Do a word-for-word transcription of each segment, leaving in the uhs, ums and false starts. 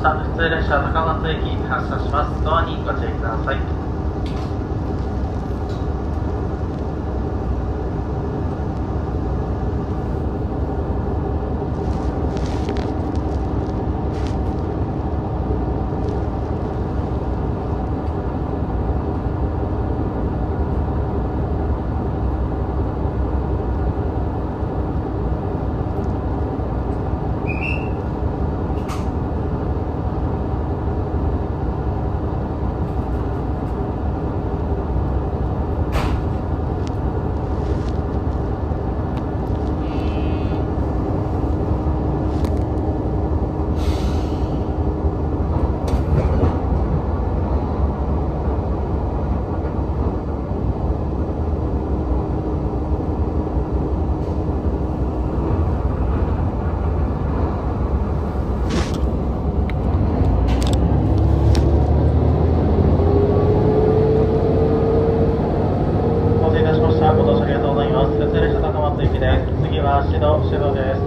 した。普通列車高松駅発車します。ドアにご注意ください。ご乗車ありがとうございます。普通列車高松行きです。次は指導、指導です。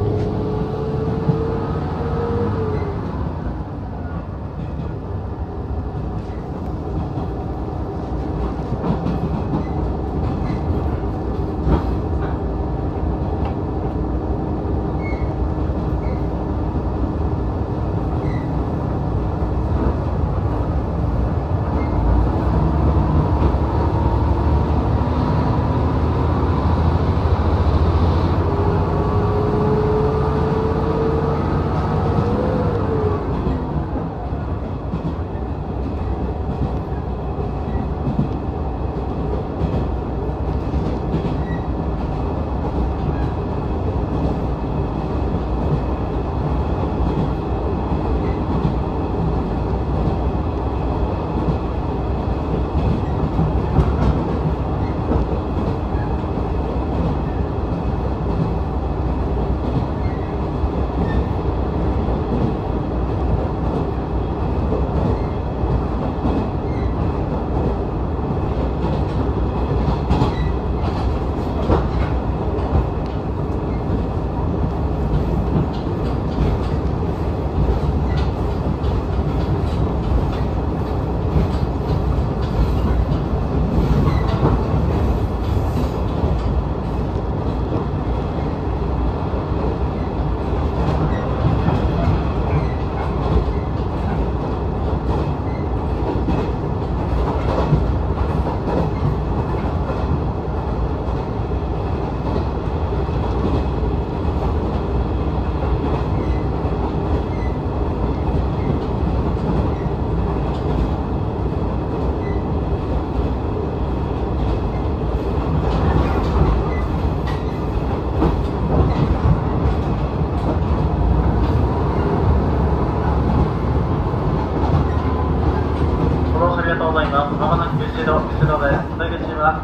まもなく出動、出動です。出口は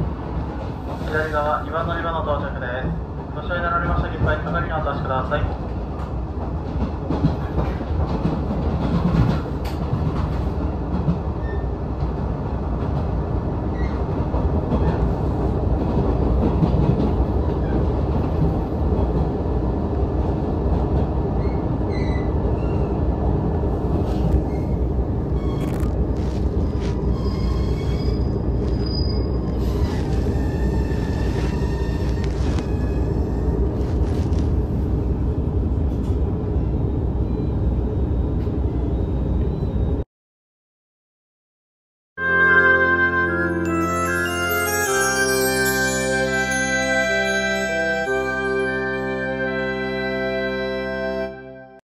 左側、にばん乗り場の到着です。ご所要になられました切符は係にお渡しください。